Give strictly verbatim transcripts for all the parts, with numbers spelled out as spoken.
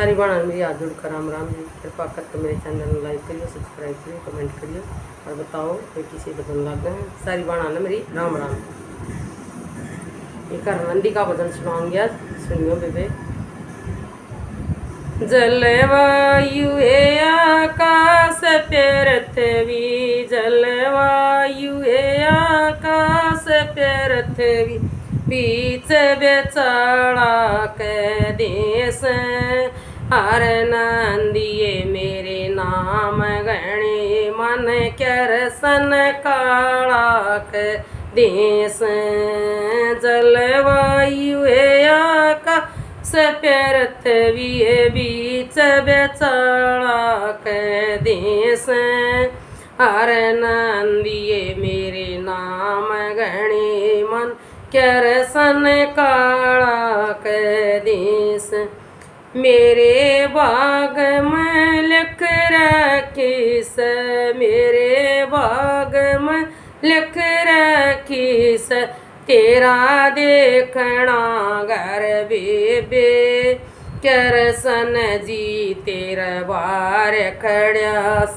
सारी बाणा मेरी हाथ जोड़कर राम राम जी। कृपा कर तो मेरे चैनल को लाइक करियो, सब्सक्राइब करियो, कमेंट करियो और बताओ कोई किसी बदन लग गए। सारी बाणा ने मेरी राम राम। ये कर नंदी का भजन सुनाऊंगी आज, सुनियो बेबे। जलवायु है आकाश पृथ्वी, जलवायु है आकाश पृथ्वी, बीच बेचारा के देश हर नंदिये मेरे नाम गणे मन कर सन काला के देश। जलवायु है आकाश पृथ्वी बीच बेचारा के देश हर नंदिये मेरे नाम गणे मन कर सन काला के देश। मेरे बाग में लिख रखीस, मेरे बाग में लिख रखीस, तेरा देखना घर बेबे कर सन जी तेरा बार खड़ियास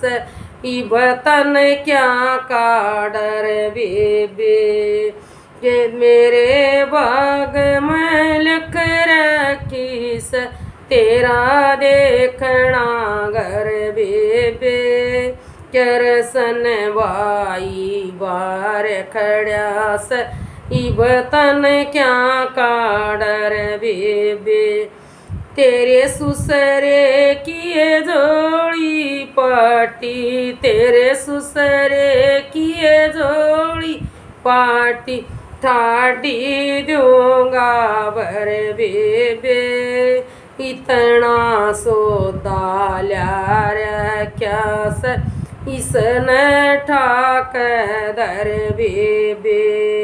बतन क्या का डर बेबे के मेरे बाग में लिख रखीस, तेरा देखना घर बेबे कर सन बाई बार खड़ियास बतन क्या का डर बेबे। तेरे सुसरे किए जोड़ी पाटी, तेरे सुसरे किए जोड़ी पाटी ठाडी दूंगा बर बेबे। इतना सौदा ल्यार क्या स इसने ठाक दर बेबे।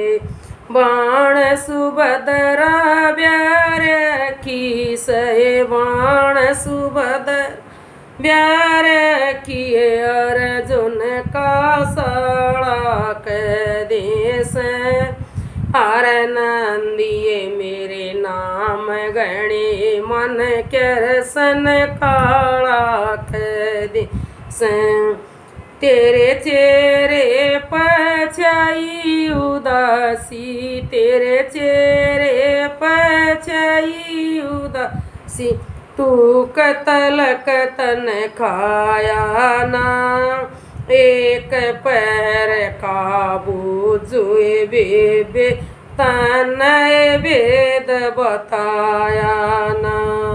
बाण सुभद्रा ब्यार की सहे, बाण सुभद्रा ब्यार किए अर्जुन का साड़ा के देश हर नंदिये मेरे नाम गणे मन कर सन काला के देश। तेरे चेहरे पछाई उदासी, तेरे चेहरे पछाई उदासी, तू कतल कतन खाया ना, एक पैर काबू जुए बेबे तन वेद बताया ना।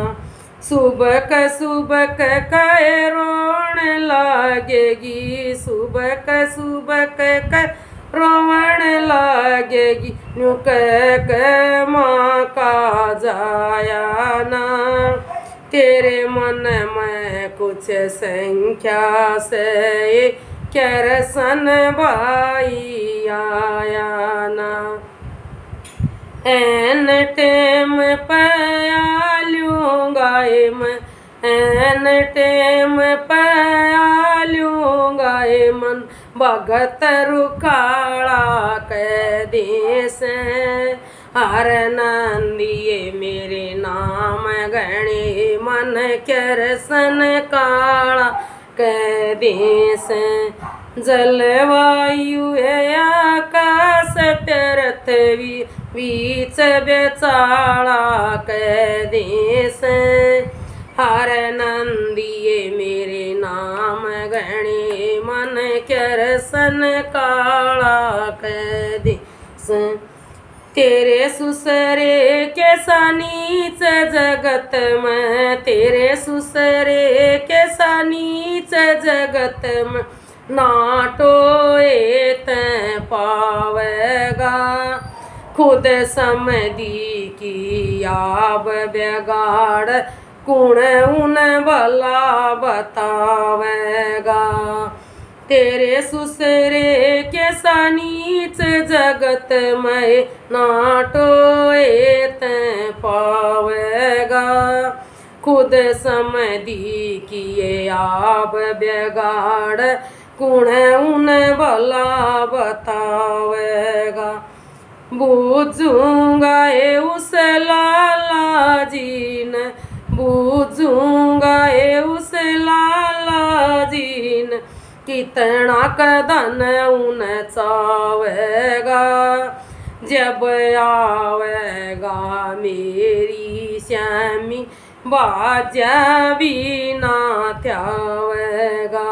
सुबक सुबक कह रोण लागेगी, सुबक सुबक कह रोवण लागेगी, नुक के माँ का जाया ना। तेरे मन में कुछ संख्या से कर सन भाई आया ना। एन टेम पयालूंगा मैं, एन टेम पयालूंगा मन भगत रुखाड़ा के देश हर नंदिये मेरे नाम गणे मन कर सन काला के देश। जलवायु है आकाश पृथ्वी बीच बेचारा के देश हर नंदिये मेरे नाम गणे मन कर सन काला के देश। तेरे सुसरे कैसा नीच जगत में, तेरे सुसरे कैसा नीच जगत में, नाटोए तैं पावेगा खुद समधी की आब बेगाड़ कुण उन भला बतावेगा। तेरे सुसरे कैसा नीच जगत में, नाटोए तैं पावेगा खुद समधी किए आब बेगाड़ कुण उन भला बतावेगा। बूझूंगा उस लाला जी ने, बूझूं कितना कदन उन चावेगा जब आवेगा मेरी श्यामी बाजा भी ना त्यावेगा।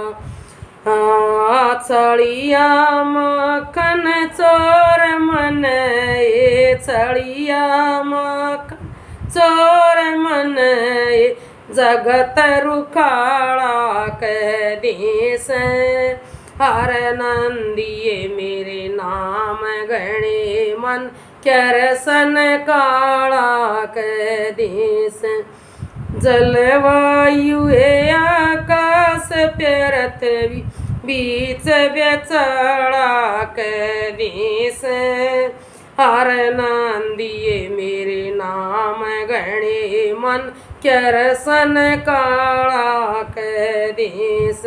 छड़िया मखन चोर मन ए छड़िया मखन चोर मन ए जगत रुखाड़ा के देश हर नंदिए मेरे नाम गणे मन करसन काला के देश। जलवायु है आकाश प्यारत बीच बेचड़ा के देश हर नंदिए मेरे नाम गणे मन करसन काला के देश।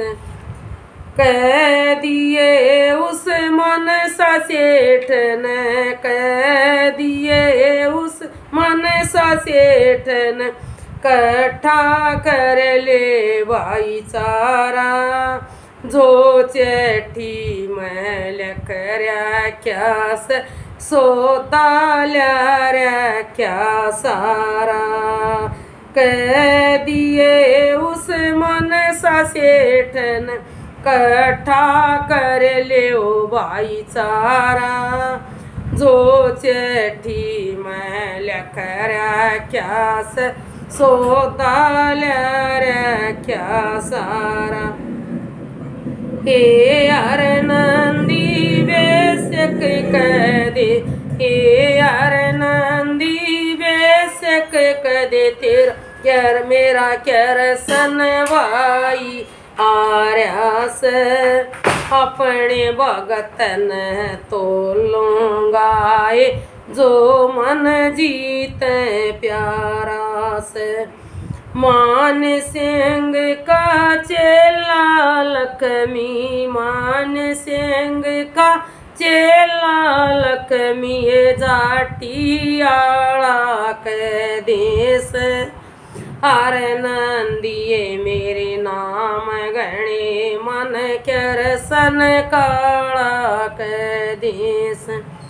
कह दिए उस मन सा सेठ ने कह दिए उस मन सा सेठ ने कट्ठा कर ले भाईचारा जो चेठी मैल करया क्या से सोता ल्या क्या सारा। कह दिए उस मन सा सेठ ने कट्ठा कर ले ओ भाईचारा जो चेठी मैल करया क्या से सोता ल्या क्या सारा। हे यार नंदी बेशक कह दे हे यार नंदी बेशक कह दे तेरा यार मेरा करसन भाई आर्या से अपने भगत न तो लूंगा जो मन जीते प्यारा से। मान सिंह का चेला लक्ष्मी मान सिंह का चेला लक्ष्मी जाटी आला के देश हर नंदिए मेरे नाम गणे मन करसन काला के देश।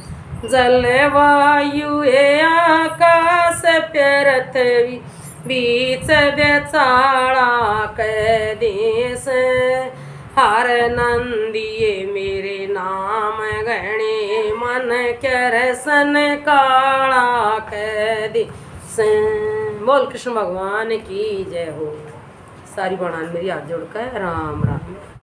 जलवायु है आकाश प्यारत बीच बेचाड़ा के देश हर नंदिए मेरे नाम गणे मन करसन काला के देश। बोल कृष्ण भगवान की जय हो। सारी बनान मेरी हाथ जोड़कर राम राम।